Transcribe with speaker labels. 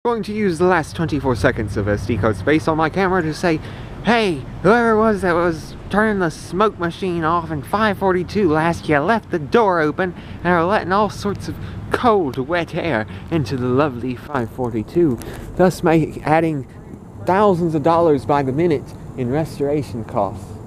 Speaker 1: Going to use the last 24 seconds of SD card space on my camera to say, hey, whoever it was that was turning the smoke machine off in 542 last, you left the door open and are letting all sorts of cold, wet air into the lovely 542, thus adding thousands of dollars by the minute in restoration costs.